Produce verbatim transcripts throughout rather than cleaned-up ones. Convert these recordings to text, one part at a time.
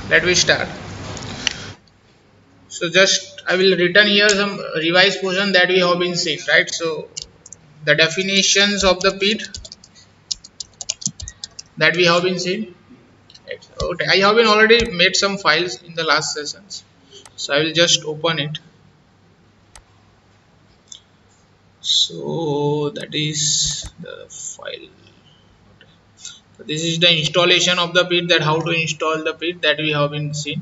let me start. So just I will return here some revised portion that we have been seeing, right? So the definitions of the P I D that we have been seeing. Right. Okay, I have been already made some files in the last sessions, so I will just open it. So that is the file. Okay. So this is the installation of the P I D, that how to install the P I D that we have been seeing.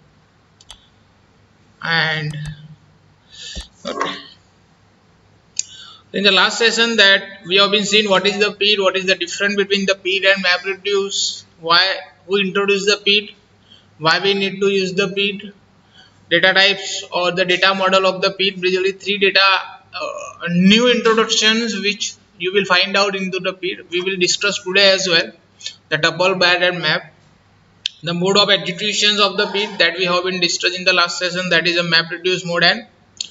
And okay, in the last session that we have been seeing what is the P I D, what is the difference between the P I D and MapReduce, why who introduced the P I D, why we need to use the P I D, data types or the data model of the P I D, basically three data uh, new introductions which you will find out into the P I D. We will discuss today as well, the tuple, bed and map, the mode of executions of the P I D that we have been discussed in the last session, that is a MapReduce mode and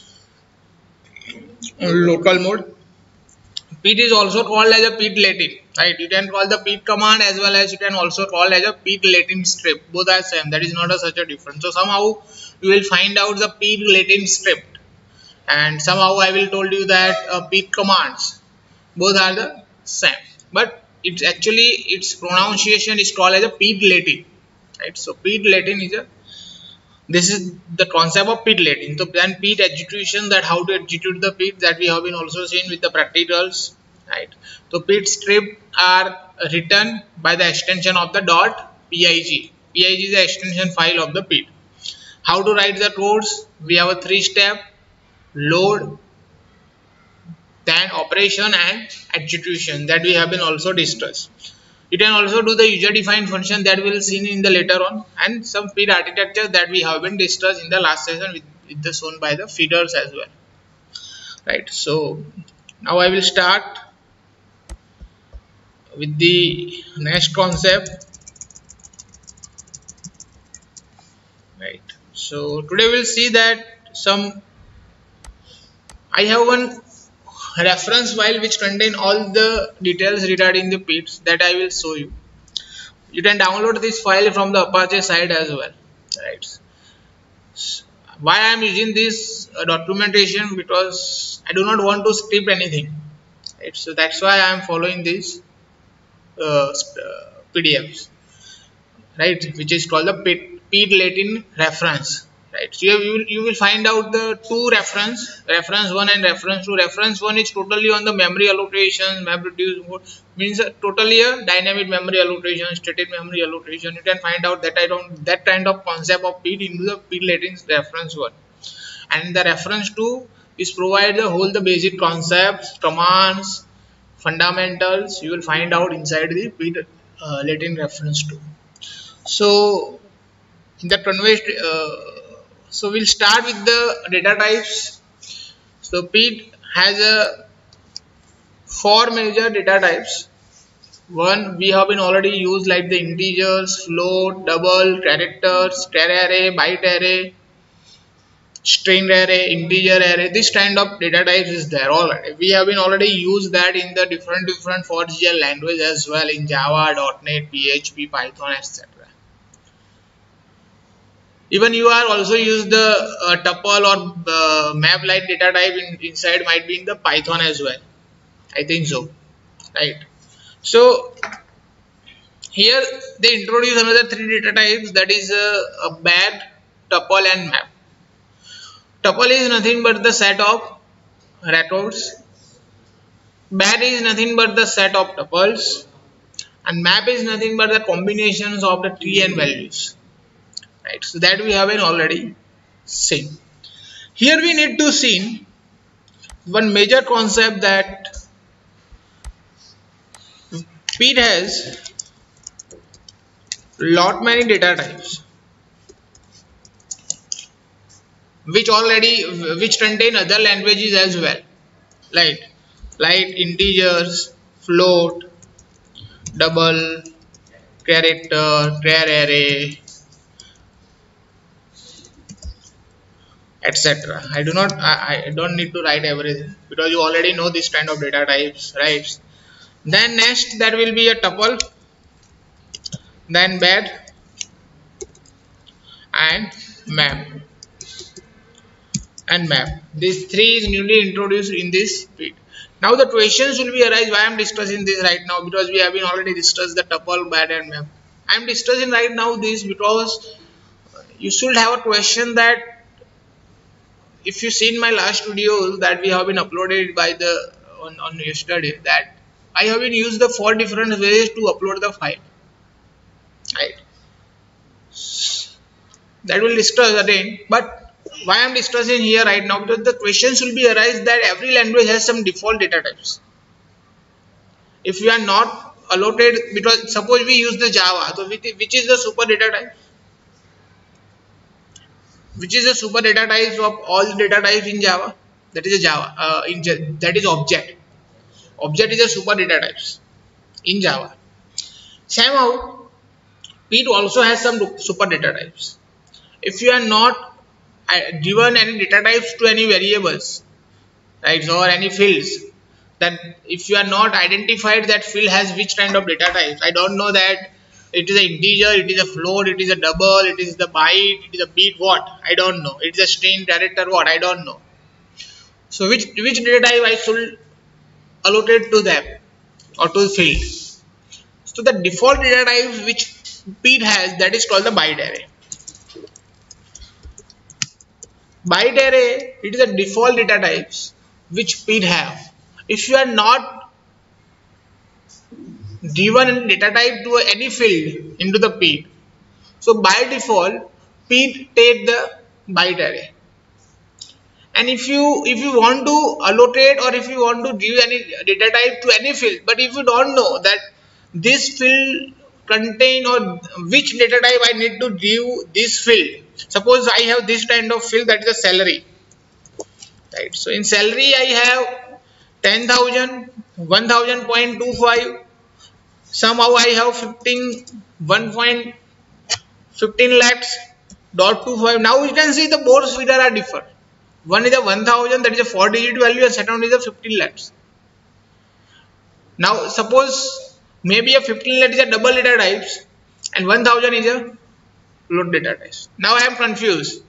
local mode. P I D is also called as a P I D Latin, right? You can call the P I D command as well as you can also call as a P I D Latin script. Both are same. That is not a, such a difference. So somehow you will find out the P I D Latin script, and somehow I will told you that uh, P I D commands. Both are the same, but it's actually its pronunciation is called as a P I D Latin, right? So P I D Latin is a this is the concept of P I D Latin. So then P I D execution, that how to execute the P I D, that we have been also seen with the practicals, right? So P I D script are written by the extension of the dot .pig. Pig is the extension file of the P I D. How to write the codes? We have a three step: load, then operation and execution, that we have been also discussed. You can also do the user defined function that we will see in the later on, and some P I D architecture that we have been discussed in the last session with, with the shown by the feeders as well, right? So now I will start with the next concept, right? So today we'll see that some I have one reference file which contain all the details regarding the P I Ds that I will show you. You can download this file from the Apache side as well, right? Why I am using this uh, documentation, because I do not want to skip anything, right? So that's why I am following these uh, P D Fs, right, which is called the P I D Latin reference, right? So you will, you will find out the two reference, reference one and reference two. Reference one is totally on the memory allocation, MapReduce mode, means totally a dynamic memory allocation, static memory allocation. You can find out that I don't that kind of concept of P I D into the P I D Latin reference one. And the reference two is provide the whole the basic concepts, commands, fundamentals. You will find out inside the P I D uh, Latin reference two. So in the convey, uh, so we'll start with the data types. So P I D has a four major data types. One we have been already used, like the integers, float, double, characters, char array, byte array, string array, integer array. This kind of data types is there already. We have been already used that in the different different for G L language as well, in Java, dot net, P H P, Python, et cetera. Even you are also use the uh, tuple or uh, map like data type in, inside might be in the Python as well. I think so, right? So here they introduce another three data types, that is uh, a bed, tuple and map. Tuple is nothing but the set of records. Bed is nothing but the set of tuples, and map is nothing but the combinations of the tree and values. Right, so that we have been already seen. Here we need to see one major concept, that P I D has lot many data types which already which contain other languages as well, like like integers, float, double, character, char array, et cetera. I do not I, I don't need to write everything, because you already know this kind of data types, right? Then next that will be a tuple, then bed, and map and map. These three is newly introduced in this P I D. Now the questions will be arise why I am discussing this right now, because we have been already discussed the tuple, bad and map. I am discussing right now this because you should have a question that if you seen my last videos that we have been uploaded by the on, on yesterday, that I have been used the four different ways to upload the file, right? That will discuss again, but why I am discussing here right now, because the questions will be arise that every language has some default data types. If we are not allotted, because suppose we use the Java, so which is the super data type? Which is the super data types of all the data types in Java? That is a Java. Uh, in that is object. Object is a super data types in Java. Somehow, P I D also has some super data types. If you are not given any data types to any variables, right, or any fields, that if you are not identified that field has which kind of data types, I don't know that it is an integer, it is a float, it is a double, it is the byte, it is a bit, what? I don't know. It is a string, character, what? I don't know. So which which data type I should allocate to them or to the field? So the default data types which P I D has, that is called the byte array. Byte array, it is a default data types which P I D have. If you are not given data type to any field into the P I D, so by default P I D take the byte array. And if you if you want to allocate or if you want to give any data type to any field, but if you don't know that this field contain or which data type I need to give this field. Suppose I have this kind of field, that is a salary, right? So in salary I have ten thousand, one thousand point two five. Somehow I have fifteen, one point one five lakhs dot two five. Now you can see the both figures are different. One is a one thousand, that is a four digit value, and second is a fifteen lakhs. Now suppose maybe a fifteen lakh is a double data types and one thousand is a float data types. Now I am confused,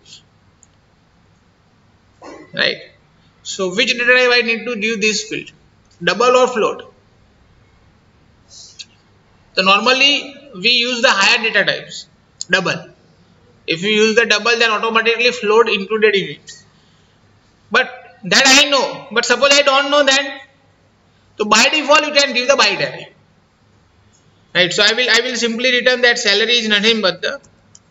right? So which data type I need to give this field, double or float? So normally we use the higher data types, double. If you use the double, then automatically float included in it. But that I know. But suppose I don't know that, so by default you can give the byte array, right? So I will I will simply return that salary is nothing but the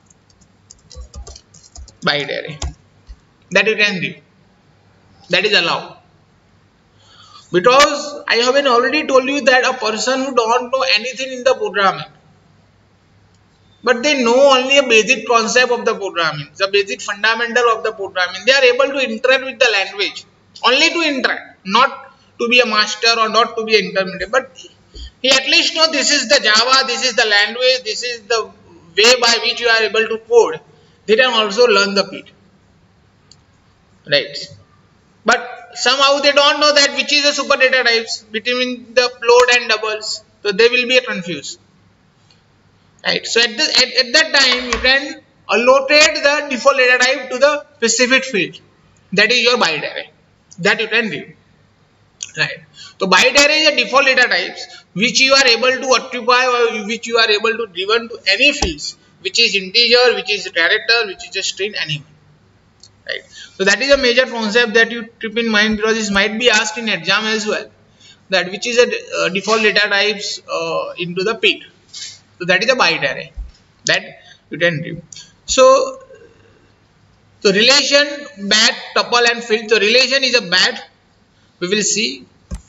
byte array that you can give. That is allowed. Because I have been already told you that a person who don't know anything in the programming, but they know only a basic concept of the programming, the basic fundamental of the programming, they are able to interact with the language, only to interact, not to be a master or not to be an intermediate, but he at least know this is the Java, this is the language, this is the way by which you are able to code. They can also learn the P I D, right? But somehow they don't know that which is the super data types between the float and doubles, so they will be confused, right? So at, the, at, at that time you can allocate the default data type to the specific field, that is your byte array, that you can give, right? So byte array is a default data types which you are able to occupy or which you are able to given to any fields, which is integer, which is character, which is a string, anyone. Right. So that is a major concept that you keep in mind, because this might be asked in exam as well, that which is a uh, default data types uh, into the P I D. So that is a byte array that you can do. So the relation, bat, tuple and field. So relation is a bat, we will see.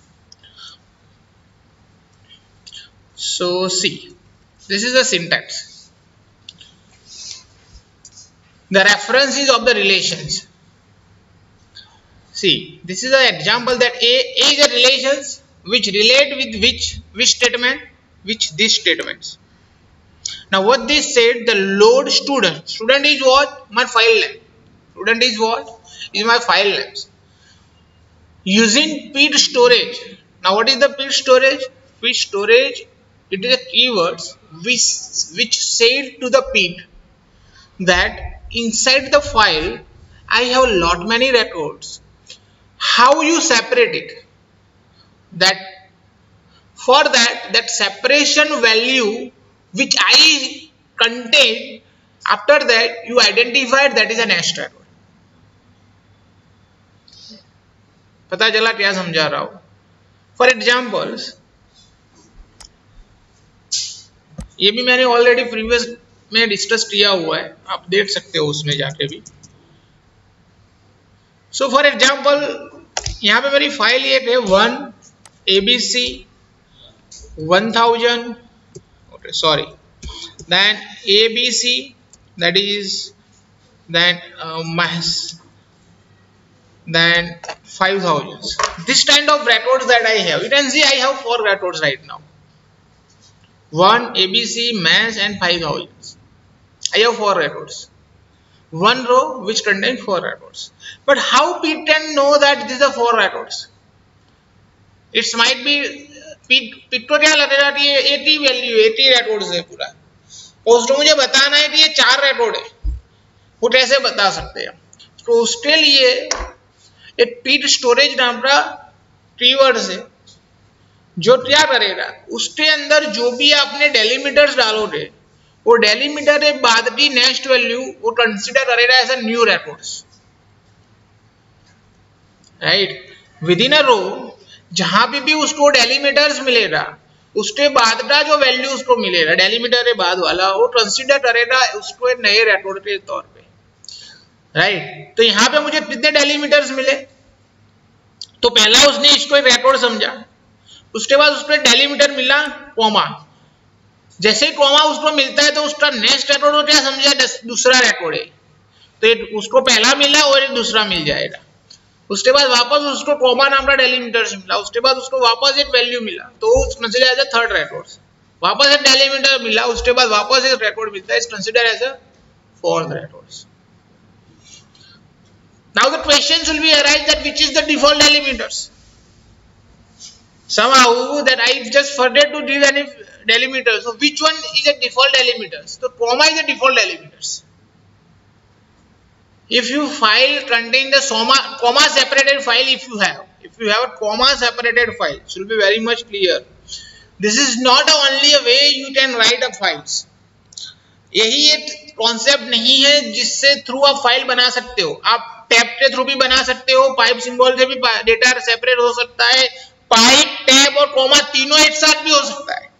So see, this is the syntax. The references of the relations. See, this is an example that A, A is a relations which relate with which which statement, which these statements. Now what this said, the load student. Student is what? My file name. Student is what? Is my file names. Using P I D storage. Now what is the P I D storage? P I D storage, it is a keywords which which said to the P I D that inside the file I have lot many records, how you separate it? That for that, that separation value which I contain, after that you identified that is a next record. पता चला क्या समझा रहा हूं? For examples, ये भी मैंने already previous में डिस्कस किया हुआ है, आप देख सकते हो उसमें जाके भी. सो फॉर एग्जाम्पल यहाँ पे मेरी फाइल ये है one ABC one thousand, okay, sorry, then A B C, that is then uh, mass, then five thousand. This kind of records that I have, you can see I have four records right now. one A B C, mass and five thousand. I have four records. One row which contains four records. But how Pete can know that these are four records? It might be Pete को क्या लगेगा कि ये eighty value eighty records है पूरा, और उसको मुझे बताना है कि ये चार record है, वो कैसे बता सकते हैं? तो उसके लिए एक Pete storage नाम का कीवर्ड है जो क्या करेगा, उसके अंदर जो भी आपने डेलीमीटर्स डालोगे वो डेलीमीटर के बाद की नेक्स्ट वैल्यू वो कंसीडर करेगा as a new records, right. Within a row जहां पे भी उसको डेलीमीटर्स मिलेगा उसके बाद का जो वैल्यू उसको मिलेगा डेलीमीटर के बाद वाला वो कंसीडर करेगा उसको एक नए रिकॉर्ड के तौर पे, राइट. तो यहाँ पे मुझे कितने डेलीमीटर्स मिले, तो पहला उसने इसको एक रिकॉर्ड समझा, उसके बाद उसको डेलीमीटर मिला कॉमा, जैसे ही कॉमा उसको मिलता है तो उसका नेक्स्ट रिकॉर्ड को क्या समझा, दूसरा रिकॉर्ड है, तो एक उसको पहला मिला और एक दूसरा मिल जाएगा. उसके बाद वापस उसको कॉमा नाम का डेलीमीटर मिला, उसके बाद उसको वापस एक वैल्यू मिला तो consider as a third record, वापस एक डेलीमीटर मिला उसके बाद वापस एक रिकॉर्ड मिलता है, is consider as a fourth record. Now the questions will be arise that which is the default delimiters. Somehow that I just forget to give any delimiter. So which one is a default delimiter? So comma is a default delimiter. If you file contain the comma comma separated file, if you have if you have a comma separated file, it will be very much clear. This is not a only a way you can write a files. यही एक concept नहीं है जिससे through आप file बना सकते हो. आप टैब के थ्रू भी बना सकते हो, पाइप सिंबल से भी डेटा सेपरेट हो सकता है, पाइप टैब और कॉमा तीनों एक साथ भी हो सकता है.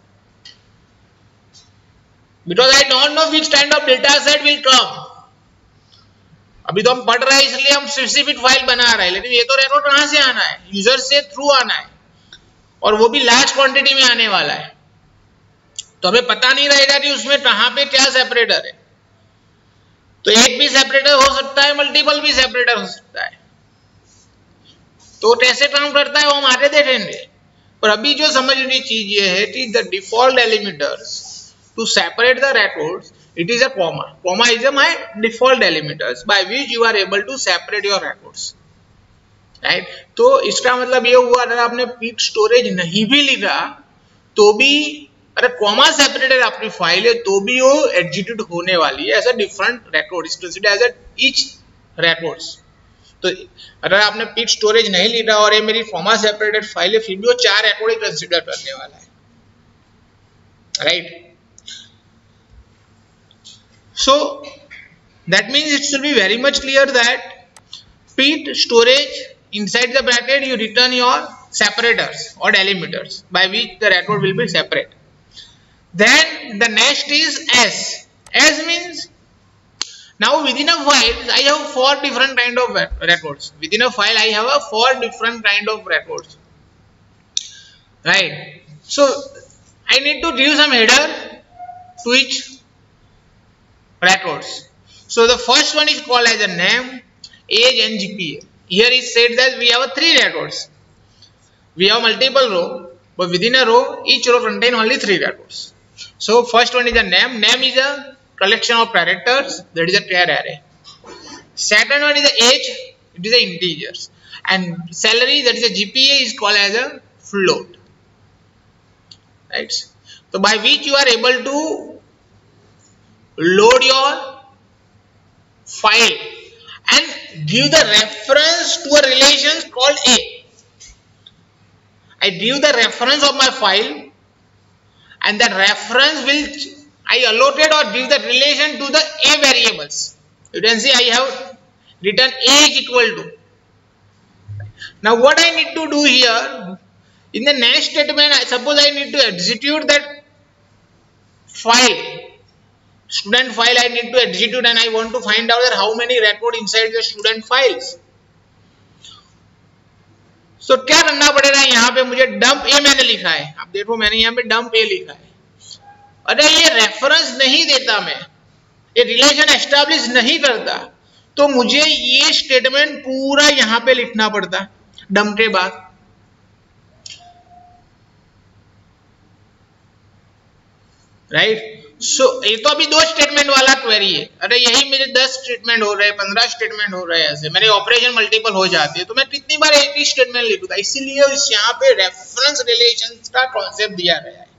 Because I don't know which kind of data set will come. अभी तो हम पढ़ रहे हैं इसलिए हम स्पेसिफिक फाइल बना रहे हैं, लेकिन ये तो रिकॉर्ड कहां से आना है, यूजर से थ्रू आना है, और वो भी लार्ज क्वांटिटी में आने वाला है. तो हमें पता नहीं रहेगा कि उसमें कहां पे क्या सेपरेटर है. तो एक भी सेपरेटर हो सकता है, मल्टीपल भी सेपरेटर हो सकता है. तो कैसे काम करता है वो हम आगे देखेंगे, पर अभी जो समझने की चीज ये है कि the default delimiters to separate the records, it is a comma. Comma is a my default delimiters by which you are able to separate your records, right. तो इसका मतलब ये हुआ अगर आपने पीट स्टोरेज नहीं भी लिखा तो भी, अरे कॉमा सेपरेटेड आपकी फाइल है तो भी वो एग्जीक्यूट होने वाली है as a different record, is considered as a each records. तो अगर आपने पीट स्टोरेज नहीं लिखा और ये मेरी कॉमा सेपरेटेड फाइल है, फिर भी वो चार रिकॉर्ड ही कंसीडर करने वाला है, right. So that means it should be very much clear that pit storage inside the bracket you return your separators or delimiters by which the record will be separate. Then the next is S. S means now within a file I have four different kind of records. Within a file I have a four different kind of records, right. So I need to give some header to each records. So the first one is called as a name, age and G P A. Here is said that we have a three records. We have multiple row, but within a row, each row contain only three records. So first one is a name. Name is a collection of characters. That is a char array. Second one is the age. It is a integers. And salary, that is a G P A, is called as a float. Right. So by which you are able to load your file and give the reference to a relation called A. I give the reference of my file and that reference will I allotted or give the relation to the A variables. You can see I have written A is equal to. Now what I need to do here, in the next statement, I suppose I need to execute that file, student file I need to execute, and I want to find out that how many record inside the student files. So क्या करना पड़ेगा, यहाँ पे मुझे dump A मैंने लिखा है, आप देखो मैंने यहाँ पे dump A लिखा है, अरे ये रेफरेंस नहीं देता, मैं ये रिलेशन एस्टैब्लिश नहीं करता, तो मुझे ये स्टेटमेंट पूरा यहाँ पे लिखना पड़ता डंप के बाद. राइट, सो ये तो अभी दो स्टेटमेंट वाला क्वेरी है. अरे यही मेरे दस स्टेटमेंट हो रहे हैं, पंद्रह स्टेटमेंट हो रहे हैं, ऐसे मेरे ऑपरेशन मल्टीपल हो जाते हैं, तो मैं कितनी बार एक ही स्टेटमेंट लिखूंगा. इसीलिए इस यहाँ पे रेफरेंस रिलेशन का कॉन्सेप्ट दिया गया है.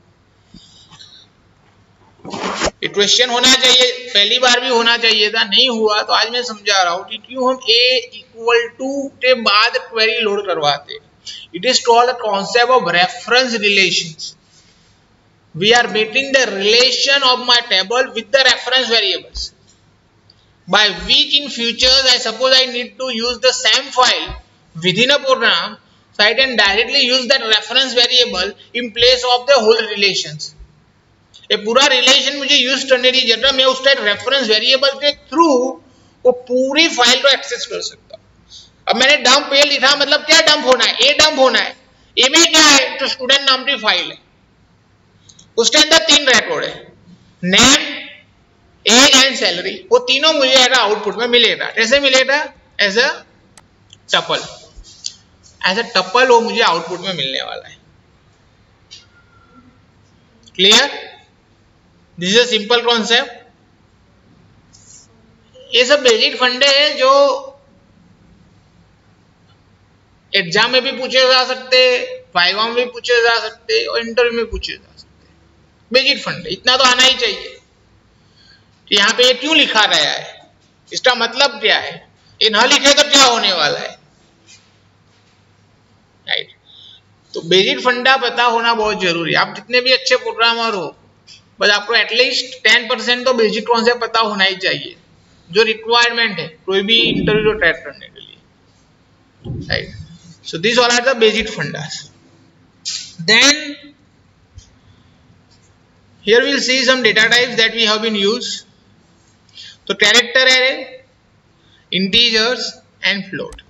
ये क्वेश्चन होना चाहिए, पहली बार भी होना चाहिए था, नहीं हुआ तो आज मैं समझा रहा हूँ कि क्यों हम a इक्वल टू के बाद क्वेरी लोड करवाते. It is called the concept of reference relations. We are meeting the relation of my table with the reference variables, by which in futures I suppose I need to use the same file within a program, so I can directly use that reference variable in place of the whole relations. ये पूरा relation मुझे use करने की जरूरत, मैं उस type reference variable के through वो पूरी फाइल को एक्सेस कर सकता हूँ. अब मैंने डंप ए लिखा, मतलब क्या डंप होना है, ए डंप होना है. ए में क्या है, तो स्टूडेंट नाम की फाइल है, उसके अंदर तीन रिकॉर्ड है, नेम, एज एंड सैलरी. वो तीनों मुझे आउटपुट में मिलेगा. कैसे मिलेगा, as a tuple. As a tuple वो मुझे आउटपुट में मिलने वाला है. Clear, this is a simple concept. ये सब बेसिक फंडे हैं जो एग्जाम में भी पूछे जा सकते, वाइवा में भी पूछे जा सकते और इंटरव्यू में पूछे जा सकते. बेसिक फंडे इतना तो आना ही चाहिए कि यहाँ पे ये क्यों लिखा गया है, इसका मतलब क्या है, ये ना लिखे तो क्या होने वाला है. राइट, तो बेसिक फंडा पता होना बहुत जरूरी है. आप जितने भी अच्छे प्रोग्रामर हो, बस आपको एटलीस्ट टेन परसेंट तो बेसिक कॉन्सेप्ट पता होना ही चाहिए, जो रिक्वायरमेंट है कोई भी इंटरव्यू ट्रैक करने के लिए. Right, so this all are the basic fundas. Then here we will see some data types that we have been used. So character array, integers and float.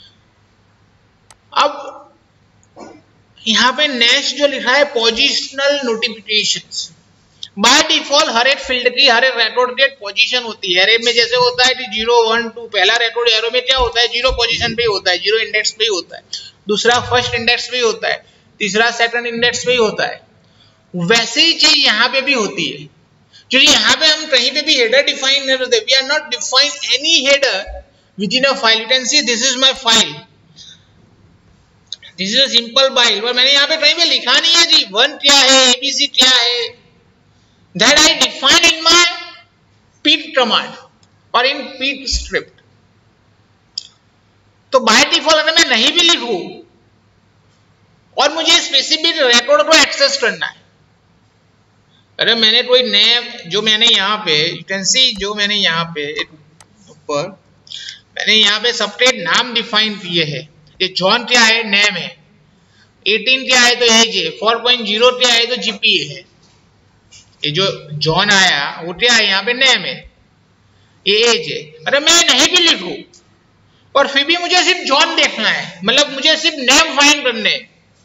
अब यहाँ पे नेक्स्ट जो लिखा है पोजिशनल नोटिफिकेशंस. बाय डिफॉल्ट हर एक field की हर एक रिकॉर्ड की एक पोजीशन होती है. एरे में जैसे होता है कि जीरो वन टू, पहला रिकॉर्ड एरो में क्या होता है, जीरो पोजीशन पे होता है, जीरो इंडेक्स पे होता है. दूसरा फर्स्ट इंडेक्स पे होता है, तीसरा सेकंड इंडेक्स पे होता है. वैसे ही चीज यहाँ पे भी होती है, क्योंकि यहाँ पे हम कहीं पे भी हेडर डिफाइन नहीं करते. We are not define any header within a file. You can see this is my file, this is a simple file. पर मैंने यहाँ पे कहीं पे लिखा नहीं है जी वन क्या है, एबीसी क्या है. That I define in my pit command और इन pit स्क्रिप्ट. तो बाय डिफॉल्ट अगर मैं नहीं भी लिखूं और मुझे स्पेसिफिक रिकॉर्ड को एक्सेस करना है, अरे मैंने कोई नेम जो मैंने यहाँ पे यू कैन सी जो मैंने यहाँ पे ऊपर मैंने यहाँ पे सेपरेट नाम डिफाइन किए हैं. ये जॉन क्या है, नेम है. एटीन क्या है तो एज है. फोर पॉइंट जीरो क्या है तो जीपीए है. ये जो जॉन आया वो क्या है, यहाँ पे नेम है, ये एज है. अरे मैं नहीं भी लिखूं और फिर भी मुझे सिर्फ जॉन देखना है, मतलब मुझे सिर्फ नेम फाइंड करने,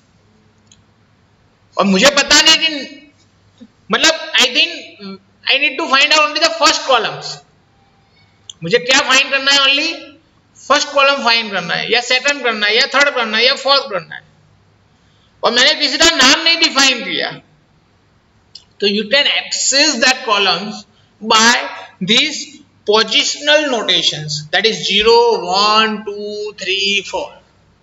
और मुझे पता नहीं कि मतलब I think I need to find out only the first columns. मुझे क्या फाइंड करना है, ओनली फर्स्ट कॉलम फाइंड करना है, या सेकंड करना है, या थर्ड करना है, या फोर्थ करना है, और मैंने किसी का नाम नहीं डिफाइन किया. तो you can access that columns by this positional notations, that is zero one two three four.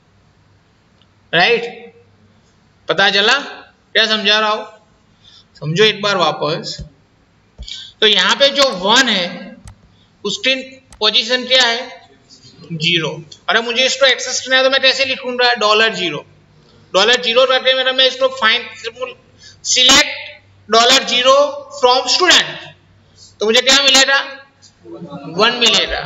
Right, पता चला क्या समझा रहा हूं, समझो एक बार वापस. तो यहाँ पे जो वन है उसके पोजीशन क्या है जीरो। अरे मुझे इसको एक्सेस करना है तो मैं कैसे लिखूंगा डॉलर जीरो, डॉलर जीरो करके मेरा मैं इसको find select dollar zero from student, तो मुझे क्या मिलेगा वन मिलेगा।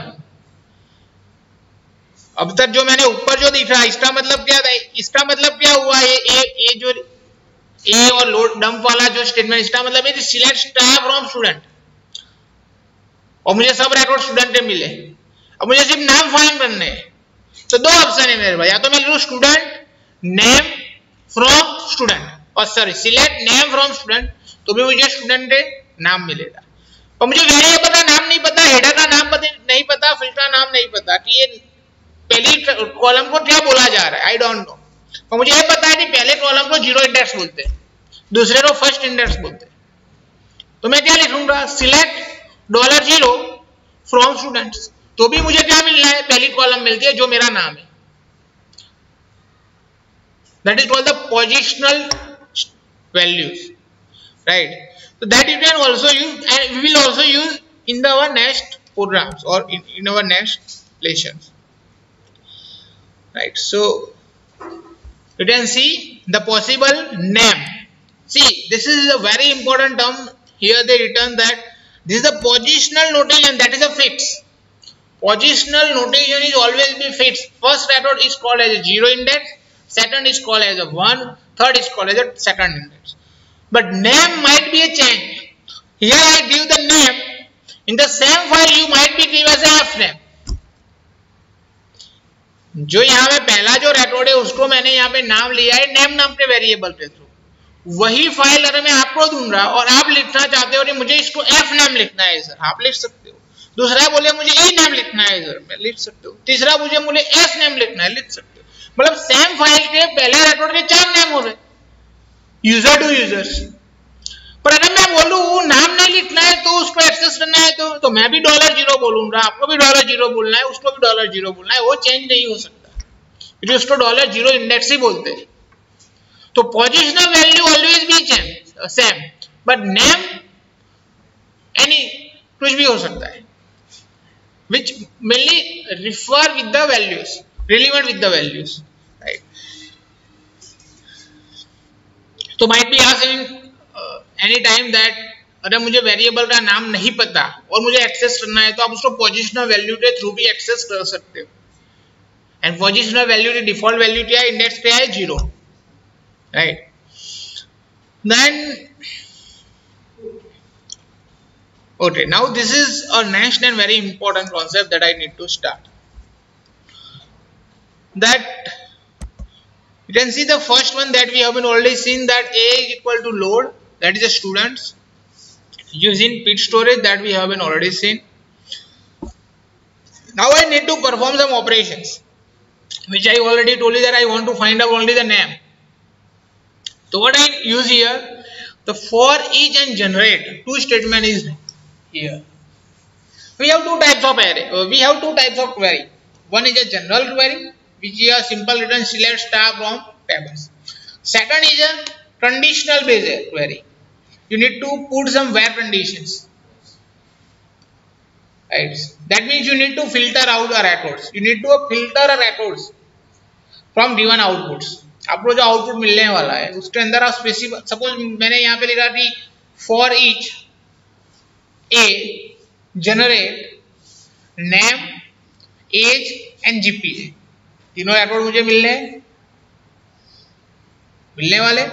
अब तक जो मैंने ऊपर जो दिखा इसका मतलब क्या था, इसका मतलब क्या हुआ ये ए, ए जो ए और लोड डंप वाला जो स्टेटमेंट इसका मतलब है सिलेक्ट स्टार फ्रॉम स्टूडेंट और मुझे सब रिकॉर्ड स्टूडेंट के मिले। अब मुझे सिर्फ नाम फाइंड करने हैं तो दो ऑप्शन है मेरे भाई, या तो मैं लिखूं स्टूडेंट नेम फ्रॉम स्टूडेंट और sorry select name from student तो भी मुझे स्टूडेंट के नाम मिलेगा। और मुझे वेरिएबल का नाम नहीं पता, हेडर का नाम नहीं पता, फिल्टर का नाम नहीं पता कि ये पहली कॉलम को क्या बोला जा रहा है, आई डोंट नो। तो मुझे ये पता है कि पहले कॉलम को जीरो इंडेक्स बोलते हैं, दूसरे को फर्स्ट इंडेक्स बोलते हैं। तो मैं क्या लिखूंगा select dollar zero from students, तो भी मुझे क्या मिलना है पहली कॉलम मिलती है जो मेरा नाम है। That is called the positional values, right. So that you can also use and we will also use in the our next programs or in, in our next lessons, right. So you can see the possible name. See, this is a very important term here. They return that this is the positional notation, that is a fix. Positional notation is always be fixed. First record is called as a zero index, second is called as a one, third is called as a second index. But name might be a change. Here I give the name. In the same file you might be give as a f name. जो यहाँ पे पहला जो record है उसको मैंने यहाँ पे नाम लिया है नेम नाम के वेरिएबल के थ्रू। वही फाइल अगर मैं आपको दूंगा और आप लिखना चाहते हो कि मुझे इसको एफ नेम लिखना है सर, आप लिख सकते हो। दूसरा बोले मुझे ई नेम लिखना है सर, मैं लिख सकते हो। तीसरा मुझे मुझे एस नेम लिखना है, लिख सकते हो। मतलब सेम फाइल के पहले रिकॉर्ड के चार नेम हो रहे यूजर टू यूजर्स। पर अगर मैं बोलूं नाम नहीं लिखना है तो उसको एक्सेस करना है तो तो मैं भी डॉलर जीरो बोलूंगा, आपको भी डॉलर जीरो बोलना है, उसको भी डॉलर जीरो बोलना है, वो चेंज नहीं हो सकता क्योंकि उसको डॉलर जीरो इंडेक्स ही बोलते हैं। तो positional value always be change same, but name any कुछ भी हो सकता है, which mainly refer with the values, relevant with the values, right. तो might be asked in any time that अगर मुझे वेरिएबल का नाम नहीं पता और मुझे एक्सेस करना है तो आप उसको पोजिशनल वैल्यू के थ्रू भी एक्सेस कर सकते हो। एंड पोजिशनल वैल्यू की डिफॉल्ट वैल्यू क्या है, इंडेक्स क्या है, zero, right. Then okay, now this is a next and very important concept that I need to start. That you can see the first one that we have been already seen, that A is equal to load, that is a students, using pit storage, that we have been already seen. Now I need to perform some operations which I already told you that I want to find out only the name. So what I use here, the for each and generate two statement is here. We have two types of array, uh, we have two types of query. One is a general query which is a simple return select star from tables. Second is a conditional based query. You need to put some where conditions, right? That means you need to filter out the records. You need to filter records from given outputs. आपको जो output मिलने वाला है उसके अंदर आप specific, suppose मैंने यहाँ पे लिखा कि for each a generate name as and GPA, तीनों रिकॉर्ड मुझे मिलने मिलने वाले।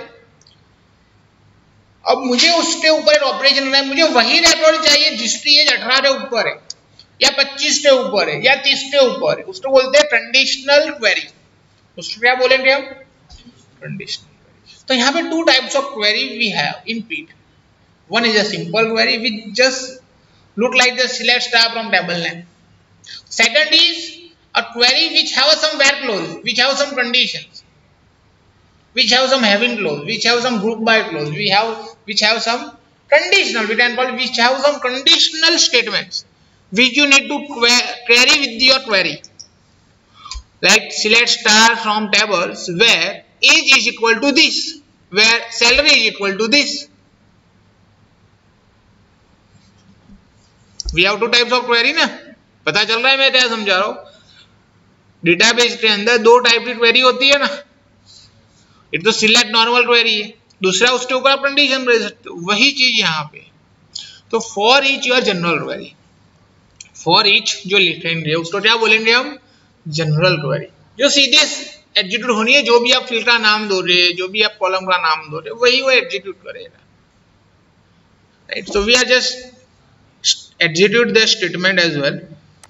अब मुझे उसके ऊपर एक ऑपरेशन करना है, मुझे वही रिकॉर्ड चाहिए जिसकी एज अठारह के ऊपर है या पच्चीस के ऊपर है या तीस के ऊपर है, उसको बोलते हैं कंडीशनल क्वेरी। उसको क्या बोलेंगे हम, कंडीशनल। तो यहाँ पे two types of query we have in pit. One is a simple query which just look like the select star from table name. Second is a query which have some where clause, which have some conditions, which have some having clause, which have some group by clause, we have which have some conditional, we can call which have some conditional statements which you need to query with your query, like select star from tables where age is equal to this, where salary is equal to this. We have two types of query ना, पता चल रहा है मैं क्या समझा रहा हूं? डेटाबेस के अंदर दो टाइप की क्वेरी होती है ना, एक तो सिलेक्ट नॉर्मल क्वेरी है, दूसरा उसके ऊपर आप कंडीशन रह सकते हो, वही चीज यहाँ पे। तो for each your general query, for each जो लिखेंगे उसको क्या बोलेंगे हम? जनरल क्वेरी, जो सीधे एग्जीक्यूट होनी है। जो भी आप फील्ड का नाम दो रहे, जो भी आप कॉलम का नाम दो रहे, वही वो एग्जीक्यूट करेगा, right? So we are just execute the statement as well.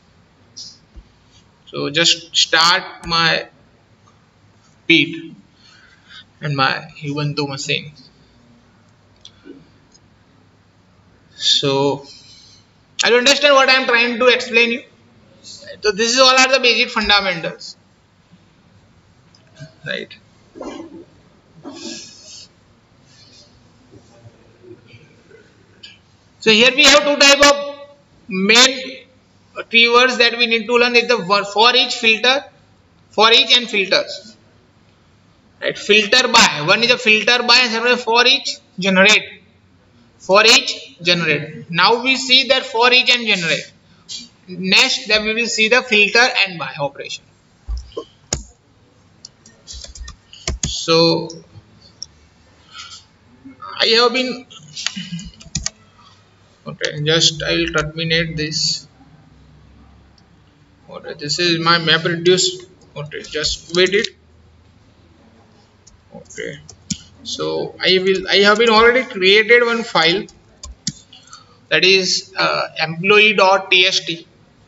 So just start my Pete and my Ubuntu machine. So I understand what I am trying to explain you. So this is all are the basic fundamentals, right? So here we have two type of main keywords that we need to learn. Is the for each, filter, for each and filters. Right? Filter by, one is a filter by and second is for each, generate. For each, generate. Now we see that for each and generate. Next that we will see the filter and by operation. So I have been okay, just I will terminate this. Okay, this is my map reduced. Okay, just wait it. Okay, so I will I have been already created one file, that is uh, employee.txt,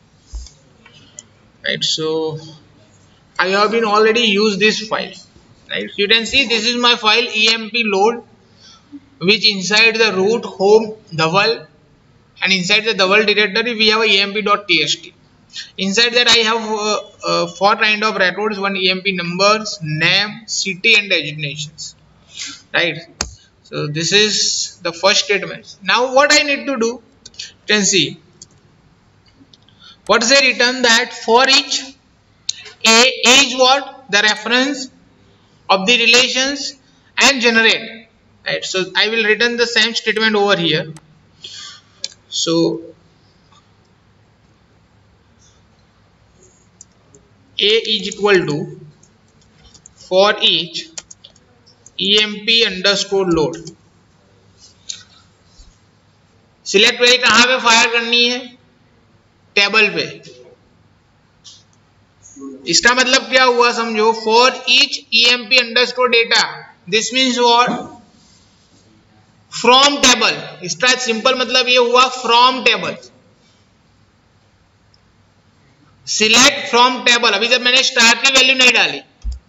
right? So I have been already used this file, right? You can see this is my file emp load, which inside the root home double, and inside the double directory we have a emp.txt. Inside that I have uh, uh, four kind of records, one emp numbers, name, city and designations, right? So this is the first statement. Now what I need to do, you can see what is a return that for each a is what the reference of the relations and generate, right? So I will return the same statement over here. So a is equal to for each emp underscore load. Select query कहां पे fire करनी है? Table पे। इसका मतलब क्या हुआ समझो, for each emp underscore data, this means what? From table. इसका सिंपल मतलब ये हुआ from table. Select from table. अभी जब मैंने स्टार की वैल्यू नहीं डाली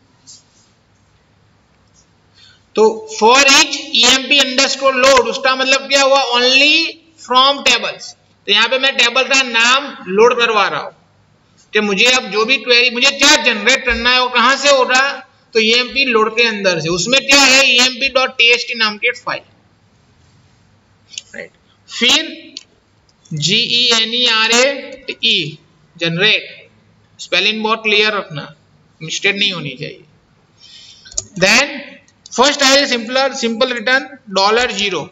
तो for each emp underscore load, उसका मतलब क्या हुआ? Only from tables. तो यहां पे मैं टेबल का नाम लोड करवा रहा हूं कि मुझे अब जो भी क्वेरी मुझे क्या जनरेट करना है वो कहां से हो रहा? तो emp लोड के अंदर से। उसमें क्या है? emp.txt नाम की फाइल, राइट? फिर G E N E R A E generate, spelling बहुत क्लियर रखना, मिस्टेक नहीं होनी चाहिए। Then first I simpler simple return dollar zero,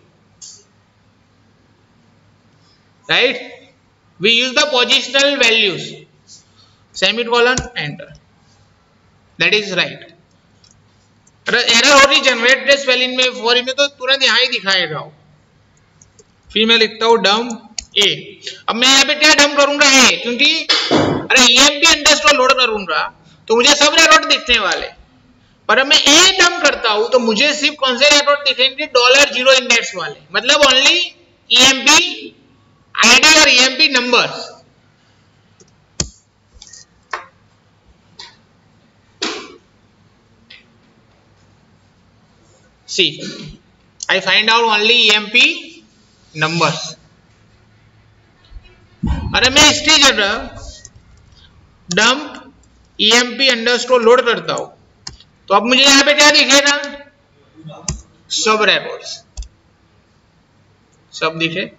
right? We use the positional values, semicolon, enter. That is right. Error हो रही generate spelling में for में तो तुरंत यहाँ ही दिखाएगा। फिर मैं लिखता हूँ डम ए। अब मैं यहाँ पे क्या डम करूंगा? ए, क्योंकि अरे emp अंडरस्कोर लोड करूंगा तो मुझे सब रेकॉर्ड दिखने वाले, पर अब मैं ए डम करता हूँ तो मुझे सिर्फ कौन से रेकॉर्ड दिखेंगे? डॉलर जीरो इंडेक्स वाले, मतलब ओनली emp आईडी और emp numbers. See, I find out only emp numbers. अरे मैं इसकी जगह डंप emp अंडरस्कोर लोड करता हूं तो अब मुझे यहां पे क्या दिखेगा? सब रिकॉर्ड्स सब दिखे।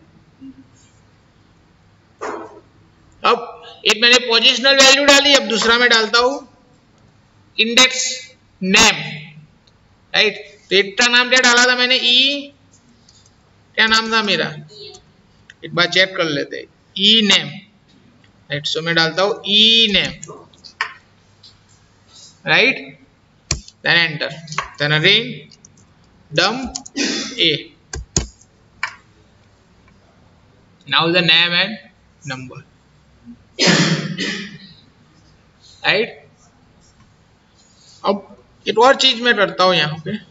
अब एक मैंने पोजिशनल वैल्यू डाली, अब दूसरा मैं डालता हूं इंडेक्स नेम, राइट? तो एक का नाम क्या डाला था मैंने? ई, क्या नाम था मेरा? एक बार चेक कर लेते, ई नेम, राइट. सो मैं डालता हूँ E name, right, then enter, then again dump a. Now the name and number, right. अब एक और चीज मैं करता हूं यहाँ पे,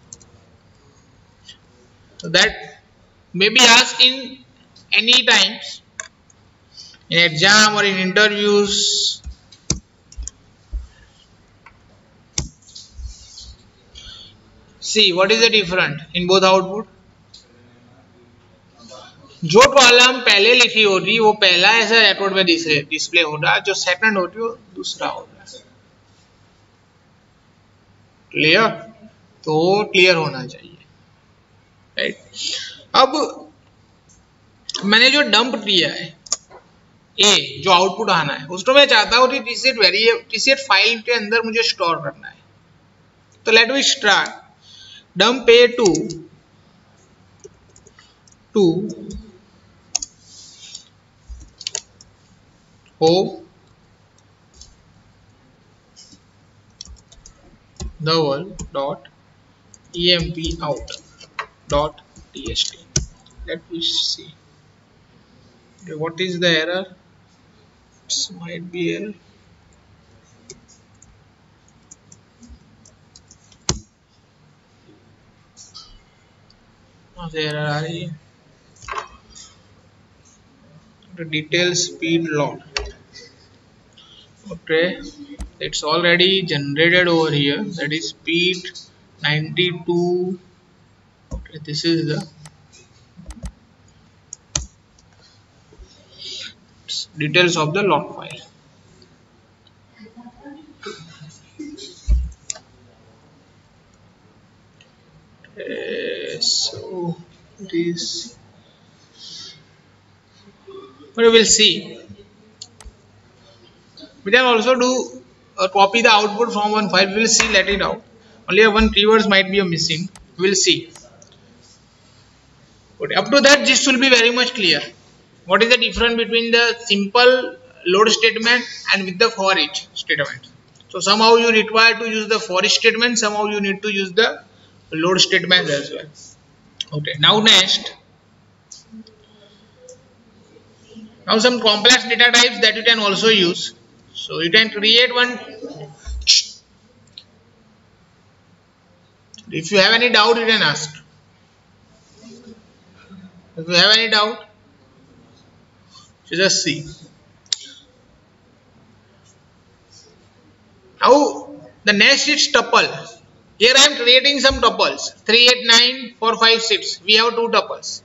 so that may be asked in any times in exam or in interviews. See what is the difference in both output. जो कॉलम पहले लिखी होगी वो पहला ऐसा रेकॉर्ड में डिस्प्ले होगा, जो सेकंड होगी वो दूसरा होगा. क्लियर? तो क्लियर होना चाहिए, राइट. अब मैंने जो डंप दिया है ए, जो आउटपुट आना है, उसको मैं चाहता हूँ कि किसी वेरिएबल किसी फाइल के अंदर मुझे स्टोर करना है. तो let me start dump a to to home double dot emp out dot txt. Let me see. Okay, what is the error? This might be error. There are the detail speed load. Okay, it's already generated over here. That is speed ninety-two. Okay, this is the details of the log file. So this, but we will see. We can also do uh, copy the output from one file. We will see, let it out. Only one keywords might be missing. We will see. Okay. Up to that, this will be very much clear. What is the difference between the simple load statement and with the for each statement? So somehow you require to use the for each statement. Somehow you need to use the load statement as well. Okay, now next, now some complex data types that you can also use. So you can create one. If you have any doubt, you can ask. If you have any doubt, you just see. Now the next is tuple. Here I am creating some tuples, three, eight, nine, four, five, six. We have two tuples.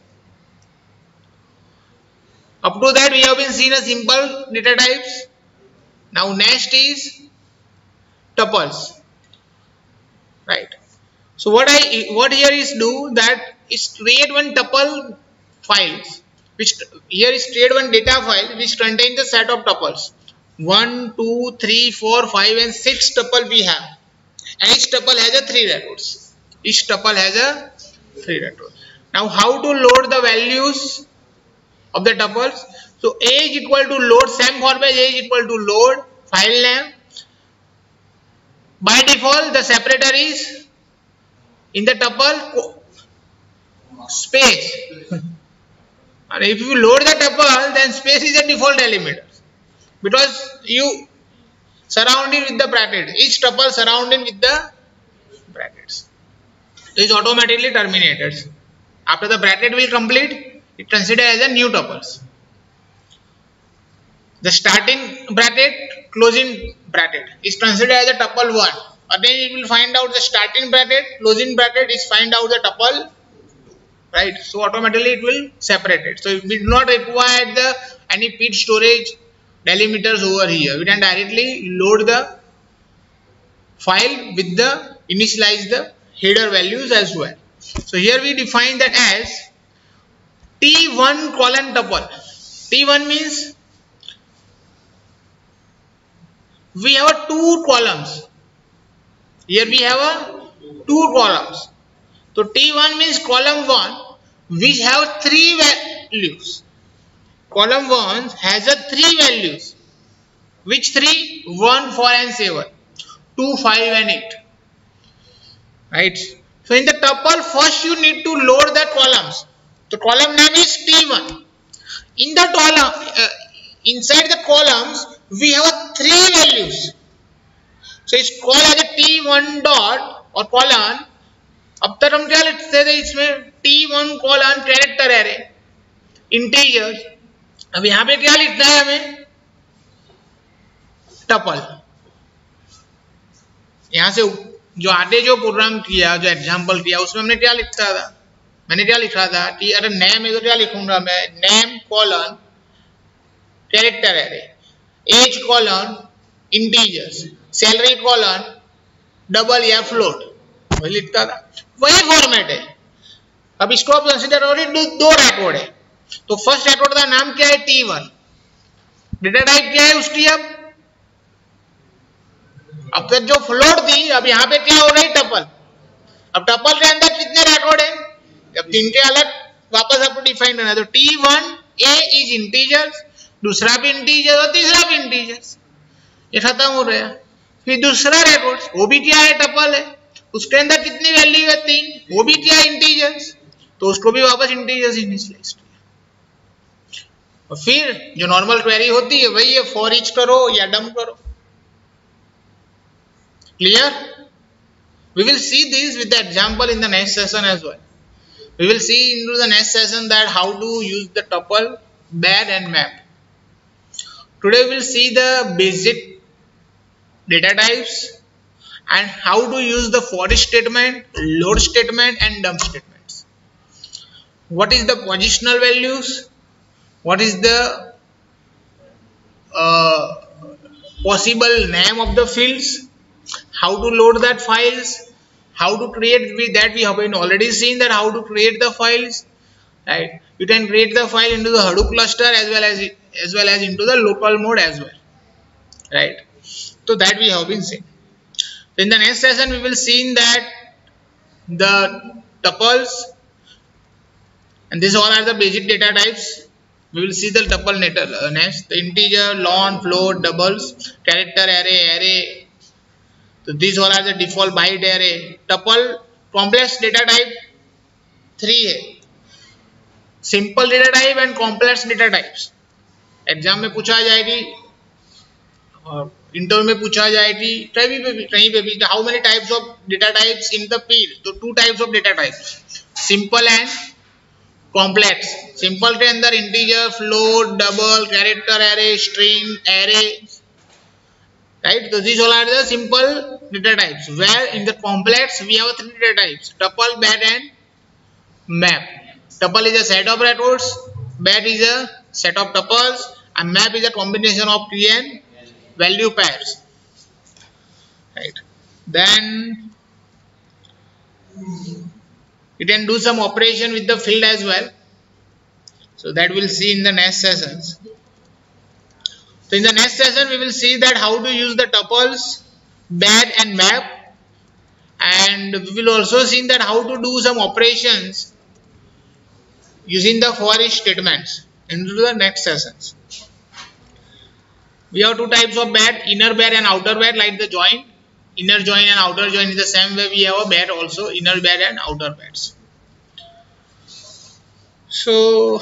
Up to that we have been seen a simple data types. Now next is tuples, right? So what I what here is do that is create one tuple files, which here is create one data file which contains the set of tuples. One, two, three, four, five, and six tuple we have. And each tuple has a three records. Each tuple has a three records. Now, how to load the values of the tuples? So, A is equal to load, same format, A is equal to load, file name. By default, the separator is in the tuple space. And if you load the tuple, then space is a default element. Because you surrounded with the bracket, each tuple surrounded with the brackets, is automatically terminated. After the bracket will complete, it considered as a new tuples. The starting bracket, closing bracket is considered as a tuple one. Again, it will find out the starting bracket, closing bracket is find out the tuple, right? So automatically it will separate it. So we do not require the any pit storage delimiters over here. We can directly load the file with the initialize the header values as well. So here we define that as T one colon tuple. T one means we have a two columns. Here we have a two columns. So T one means column one which have three values. column one has a three values. Which three? one, four and seven. two, five and eight. Right. So in the tuple, first you need to load the columns. The column name is T one. In the column, uh, inside the columns, we have three values. So it's called as a T one dot or colon. अब तक हम क्या लिखते थे इसमें T one colon character array integers. अब यहाँ पे क्या लिखना है हमें? टपल. यहाँ से जो आगे जो प्रोग्राम किया, जो एग्जांपल किया, उसमें हमने क्या लिखा था? मैंने क्या लिखा था कि अरे नेम है तो क्या लिखूंगा मैं? Name colon character array, age colon integers, salary colon double या फ्लोट, वही लिखता था. वही फॉर्मेट है. अब इसको आप कंसीडर करोगे दो रिकॉर्ड है. तो फर्स्ट रिकॉर्ड का नाम क्या है? T one. डेटा टाइप क्या है उसकी? अब अब तक जो फ्लोट थी, अब यहाँ पे क्या हो रही? टपल. अब टपल के अंदर कितने रिकॉर्ड है? अब तीन के अलग वापस आपको डिफाइन करना है. तो T one A is integers, दूसरा भी इंटीजर और तीसरा भी इंटीजर्स. ये खत्म हो रहा है. फिर दूसरा रिकॉर्ड, वो भी क्या है? टपल है. उसके अंदर कितनी वैल्यू है? तीन. वो भी क्या है? इंटीजर्स. तो उसको भी वापस इंटीजर्स इनिशियलाइज किया. और फिर जो नॉर्मल क्वेरी होती है वही है, फॉर ईच करो या डम करो. Clear? We will see this with the example in the next session as well. We will see into the next session that how to use the tuple, bed and map. Today we will see the basic data types and how to use the for each statement, load statement and dump statements. What is the positional values? What is the uh, possible name of the fields? How to load that files, how to create with that we have been already seen that how to create the files, right? You can create the file into the Hadoop cluster as well as as well as into the local mode as well, right? So that we have been seen. In the next session we will see in that the tuples, and these all are the basic data types. We will see the tuple next, the integer, long, float, doubles, character array, array. So these all are the default byte array. Tuple complex data type three है. Simple data type and complex data types. Exam में पूछा जाएगी और interview में पूछा जाएगी, कहीं पे भी कहीं पे भी. How many types of data types in the field? तो two types of data types, simple and complex. Simple के अंदर integer, float, double, character array, string, array. Right, so these all are the simple data types. Where in the complex we have three data types: tuple, bed, and map. Tuple is a set of records, bed is a set of tuples, and map is a combination of key and value pairs. Right. Then you can do some operation with the field as well. So that we'll see in the next sessions. So in the next session we will see that how to use the tuples, bed and map, and we will also see that how to do some operations using the for each statements into the next sessions. We have two types of bed, inner bed and outer bed, like the join. Inner join and outer join is the same way we have a bed also, inner bed and outer beds. So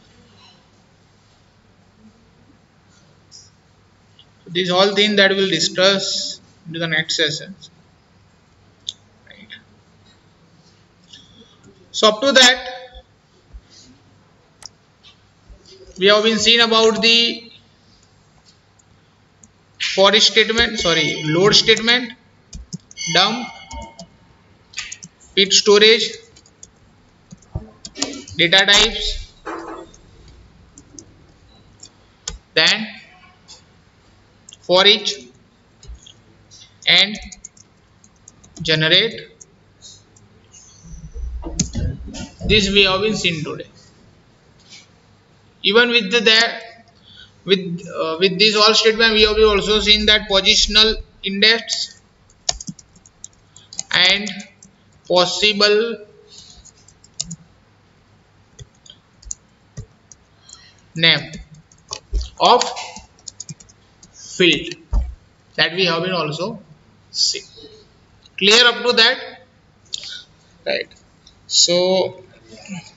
these all things that we will discuss in the next sessions. Right. So up to that, we have been seen about the for each statement, sorry, load statement, dump, pit storage, data types, then for each and generate. This we have been seen today. Even with the that with uh, with this all statement, we have also seen that positional index and possible name of field that we have been also seen. Clear up to that? Right. So